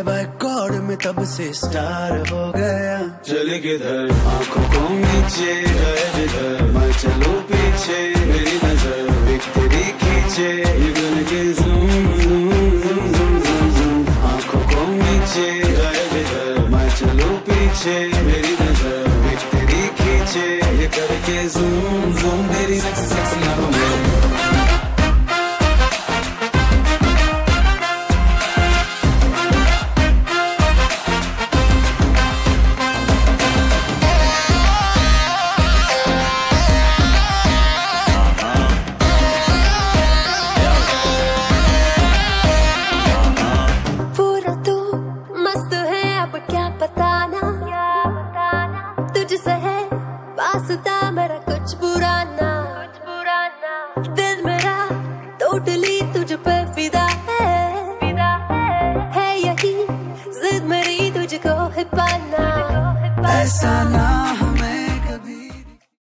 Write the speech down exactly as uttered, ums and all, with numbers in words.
Bye God में तब से स्टार हो गया। चले किधर आंखों को नीचे गए जिधर, मैं चलूं पीछे मेरी नजर एक तेरी खींचे, ये गन के zoom zoom zoom zoom zoom zoom. आंखों को नीचे गए जिधर, मैं चलूं पीछे मेरी नजर एक तेरी खींचे, ये करके ज़ूम ज़ूम मेरी सेक्सी सेक्सी आंखों में। वास्ता मेरा कुछ पुराना कुछ पुराना, दिल मेरा टोटली तुझ पे फिदा है, फिदा है, है यही जिद मेरी तुझको है पाना। ऐसा ना